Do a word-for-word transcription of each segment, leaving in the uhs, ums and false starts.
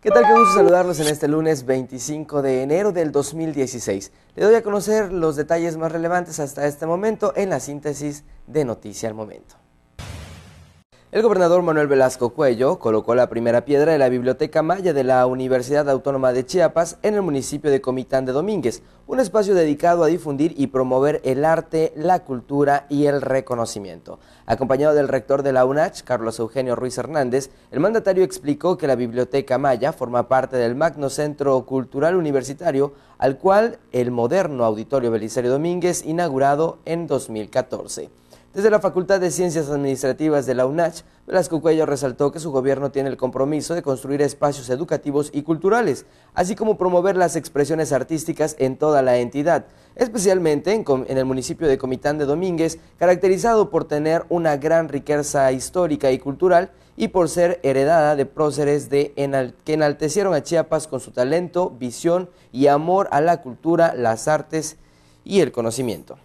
¿Qué tal? Qué gusto saludarlos en este lunes veinticinco de enero del dos mil dieciséis. Le doy a conocer los detalles más relevantes hasta este momento en la síntesis de Noticia al Momento. El gobernador Manuel Velasco Cuello colocó la primera piedra de la Biblioteca Maya de la Universidad Autónoma de Chiapas en el municipio de Comitán de Domínguez, un espacio dedicado a difundir y promover el arte, la cultura y el reconocimiento. Acompañado del rector de la U N A C H, Carlos Eugenio Ruiz Hernández, el mandatario explicó que la Biblioteca Maya forma parte del Magno Centro Cultural Universitario, al cual el moderno Auditorio Belisario Domínguez inaugurado en dos mil catorce. Desde la Facultad de Ciencias Administrativas de la U N A C H, Velasco Cuello resaltó que su gobierno tiene el compromiso de construir espacios educativos y culturales, así como promover las expresiones artísticas en toda la entidad, especialmente en, en el municipio de Comitán de Domínguez, caracterizado por tener una gran riqueza histórica y cultural y por ser heredada de próceres de enal que enaltecieron a Chiapas con su talento, visión y amor a la cultura, las artes y el conocimiento.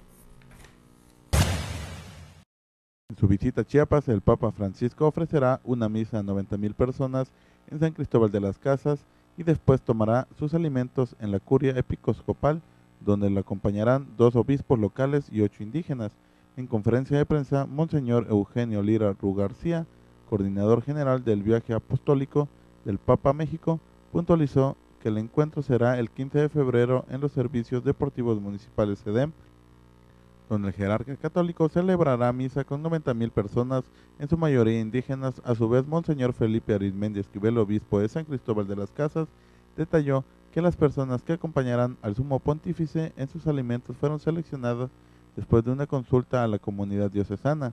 En su visita a Chiapas, el Papa Francisco ofrecerá una misa a noventa mil personas en San Cristóbal de las Casas y después tomará sus alimentos en la curia episcopal, donde lo acompañarán dos obispos locales y ocho indígenas. En conferencia de prensa, Monseñor Eugenio Lira Ru García, coordinador general del viaje apostólico del Papa a México, puntualizó que el encuentro será el quince de febrero en los servicios deportivos municipales C E D E M, donde el jerarca católico celebrará misa con noventa mil personas, en su mayoría indígenas. A su vez, Monseñor Felipe Arizmendi Esquivel, obispo de San Cristóbal de las Casas, detalló que las personas que acompañarán al sumo pontífice en sus alimentos fueron seleccionadas después de una consulta a la comunidad diocesana.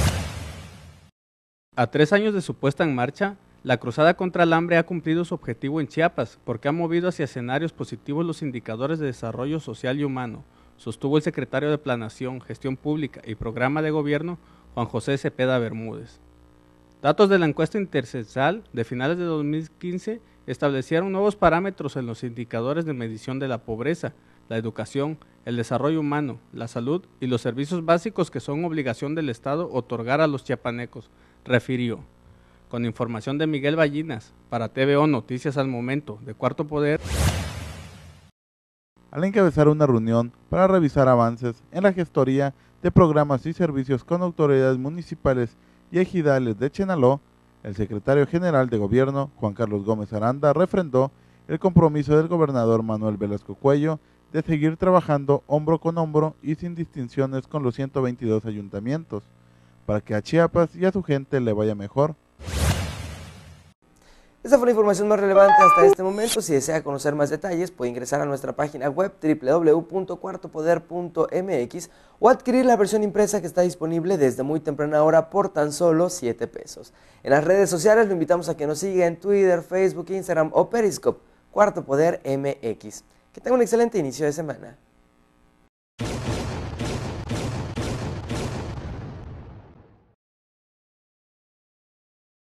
A tres años de su puesta en marcha, la cruzada contra el hambre ha cumplido su objetivo en Chiapas, porque ha movido hacia escenarios positivos los indicadores de desarrollo social y humano, sostuvo el secretario de Planeación, Gestión Pública y Programa de Gobierno, Juan José Cepeda Bermúdez. Datos de la encuesta intercensal de finales de dos mil quince establecieron nuevos parámetros en los indicadores de medición de la pobreza, la educación, el desarrollo humano, la salud y los servicios básicos que son obligación del Estado otorgar a los chiapanecos, refirió. Con información de Miguel Ballinas, para T V O Noticias al Momento, de Cuarto Poder. Al encabezar una reunión para revisar avances en la gestoría de programas y servicios con autoridades municipales y ejidales de Chenaló, el secretario general de Gobierno, Juan Carlos Gómez Aranda, refrendó el compromiso del gobernador Manuel Velasco Cuello de seguir trabajando hombro con hombro y sin distinciones con los ciento veintidós ayuntamientos, para que a Chiapas y a su gente le vaya mejor. Esta fue la información más relevante hasta este momento. Si desea conocer más detalles, puede ingresar a nuestra página web doble u doble u doble u punto cuarto poder punto m x o adquirir la versión impresa que está disponible desde muy temprana hora por tan solo siete pesos. En las redes sociales lo invitamos a que nos siga en Twitter, Facebook, Instagram o Periscope, Cuarto Poder M X. Que tenga un excelente inicio de semana.